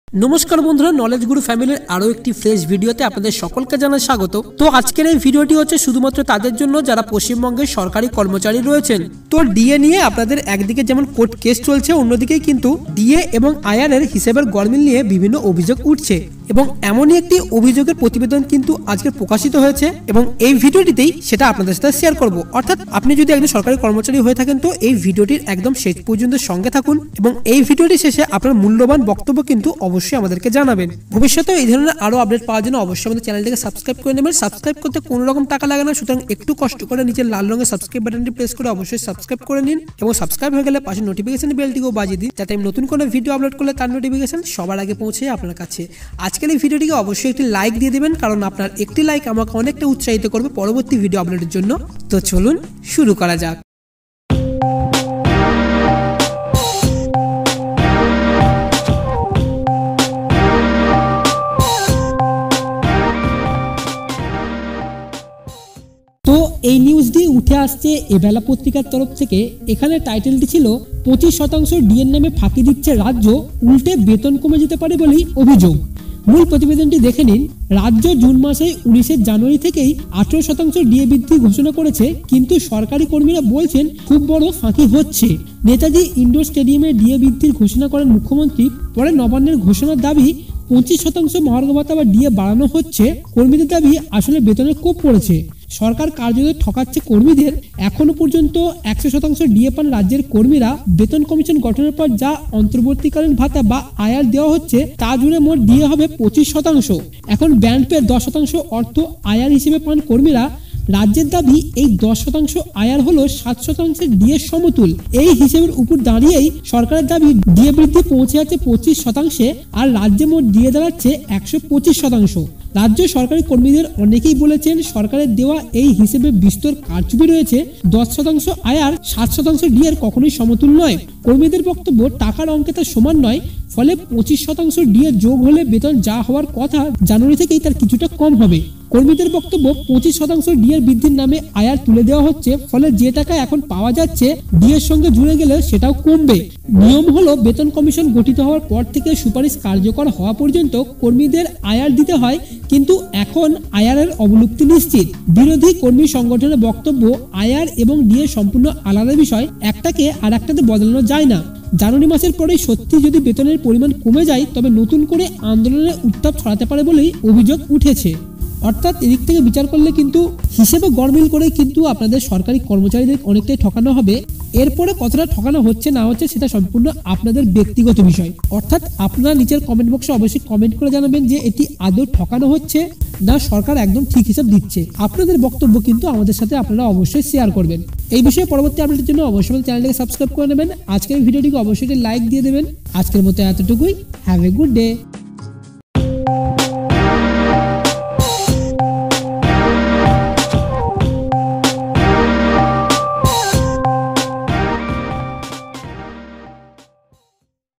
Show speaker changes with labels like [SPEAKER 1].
[SPEAKER 1] নমস্কার বন্ধুরা, নলেজ গুরু ফ্যামিলির আরো একটি ফ্রেশ ভিডিওতে আপনাদের সকলকে জানাই স্বাগত। তো আজকের এই ভিডিওটি হচ্ছে শুধুমাত্র তাদের জন্য যারা পশ্চিমবঙ্গের সরকারি কর্মচারী রয়েছেন। তো ডিএ নিয়ে আপনাদের একদিকে যেমন কোর্ট কেস চলছে, অন্যদিকে কিন্তু ডিএ এবং আইআর এর হিসেবের গরমিল নিয়ে বিভিন্ন অভিযোগ উঠছে এবং এমনই একটি অভিযোগের প্রতিবেদন কিন্তু আজকে প্রকাশিত হয়েছে এবং এই ভিডিওটিতেই সেটা আপনাদের সাথে শেয়ার করব। অর্থাৎ আপনি যদি একজন সরকারি কর্মচারী হয়ে থাকেন তো এই ভিডিওটির একদম শেষ পর্যন্ত সঙ্গে থাকুন এবং এই ভিডিওটি শেষে আপনার মূল্যবান বক্তব্য কিন্তু অবশ্যই আমাদেরকে জানাবেন। ভবিষ্যতে এই ধরনের আরো আপডেট পাওয়ার জন্য অবশ্যই আমাদের চ্যানেলটিকে সাবস্ক্রাইব করে নেবেন। সাবস্ক্রাইব করতে কোনো রকম টাকা লাগে না, সুতরাং একটু কষ্ট করে নিচে লাল রঙের সাবস্ক্রাইব বাটনটি প্রেস করে অবশ্যই সাবস্ক্রাইব করে নিন এবং সাবস্ক্রাইব হয়ে গেলে পাশে নোটিফিকেশন বেলটিকেও বাজিয়ে দিন, যাতে আমি নতুন কোনো ভিডিও আপলোড করলে তার নোটিফিকেশন সবার আগে পৌঁছে আপনার কাছে। আজকের এই ভিডিওটিকে অবশ্যই একটি লাইক দিয়ে দিবেন, কারণ আপনার একটি লাইক আমাকে অনেকটা উৎসাহিত করবে পরবর্তী ভিডিও আপলোডের জন্য। তো চলুন শুরু করা যাক। তো এই নিউজটি উঠে আসছে এবেলা পত্রিকার তরফ থেকে। এখানে টাইটেলটি ছিল 25% ডিএর নামে ফাঁকি দিচ্ছে রাজ্য, উল্টে বেতন কমে যেতে পারে বলেই অভিযোগ। মূল প্রতিবেদনটি দেখে নিন। রাজ্য জুন মাসে 19 জানুয়ারি থেকেই 18% ডিএ বৃদ্ধি ঘোষণা করেছে, কিন্তু সরকারি কর্মীরা বলছেন খুব বড় ফাঁকি হচ্ছে। নেতাজি ইন্ডোর স্টেডিয়ামে ডিএ বৃদ্ধির ঘোষণা করেন মুখ্যমন্ত্রী। পরে নবান্নের ঘোষণার দাবি 25% মহার্ঘ ভাতা বা ডিএ বাড়ানো হচ্ছে। কর্মীদের দাবি আসলে বেতনের কোপ পড়েছে, সরকার কার্যত ঠকাচ্ছে কর্মীদের। এখনো পর্যন্ত 100% ডিএ পান রাজ্যের কর্মীরা। বেতন কমিশন গঠনের পর যা অন্তর্বর্তীকালীন ভাতা বা আয়ার দেওয়া হচ্ছে তা জুড়ে মোট ডিএ হবে 25%। এখন ব্যান্ড পেয়ে 10% অর্থ আয়ার হিসেবে পান কর্মীরা। রাজ্যের দাবি এই 10% আয়ার হলো 7% ডিএ সমতুল। এই হিসেবের উপর দাঁড়িয়েই সরকারের দাবি ডিএ বৃদ্ধি পৌঁছে যাচ্ছে 25%, আর রাজ্যে মোট ডিএ দাঁড়াচ্ছে 125%। রাজ্য সরকারি কর্মীদের অনেকেই বলেছেন সরকারের দেওয়া এই হিসেবে বিস্তর কারচুপি রয়েছে। 10% আয়ার 7% ডিএর কখনোই সমতুল নয়। কর্মীদের বক্তব্য টাকার অঙ্কে তা সমান নয়, ফলে 25% ডিএ যোগ হলে বেতন যা হওয়ার কথা জানুয়ারি থেকেই তার কিছুটা কম হবে। কর্মীদের বক্তব্য 25% ডিএর বৃদ্ধির নামে আয়ার তুলে দেওয়া হচ্ছে, ফলে যে টাকা এখন পাওয়া যাচ্ছে ডিএর সঙ্গে জুড়ে গেলে সেটাও কমবে। নিয়ম হলো বেতন কমিশন গঠিত হওয়ার পর থেকে সুপারিশ কার্যকর হওয়া পর্যন্ত কর্মীদের আয়ার দিতে হয়, কিন্তু এখন আয়ারের অবলুপ্তি নিশ্চিত। বিরোধী কর্মী সংগঠনের বক্তব্য আয়ার এবং ডিএ সম্পূর্ণ আলাদা বিষয়, একটাকে আর একটাতে বদলানো যায় না। জানুয়ারি মাসের পরে সত্যি যদি বেতনের পরিমাণ কমে যায় তবে নতুন করে আন্দোলনের উত্তাপ ছড়াতে পারে বলেই অভিযোগ উঠেছে। অর্থাৎ এদিক থেকে বিচার করলে কিন্তু হিসেবে গরমিল করে কিন্তু আপনাদের সরকারি কর্মচারীদের অনেকটাই ঠকানো হবে। এরপরে কতটা ঠকানো হচ্ছে না হচ্ছে সেটা সম্পূর্ণ আপনাদের ব্যক্তিগত বিষয়। অর্থাৎ আপনারা নিচের কমেন্ট বক্সে অবশ্যই কমেন্ট করে জানাবেন যে এটি আদৌ ঠকানো হচ্ছে না সরকার একদম ঠিক হিসাব দিচ্ছে। আপনাদের বক্তব্য কিন্তু আমাদের সাথে আপনারা অবশ্যই শেয়ার করবেন। এই বিষয়ে পরবর্তী আপডেটের জন্য অবশ্যই চ্যানেলটিকে সাবস্ক্রাইব করে নেবেন। আজকের ভিডিওটিকে অবশ্যই লাইক দিয়ে দেবেন। আজকের মতো এতটুকুই। Have a good day.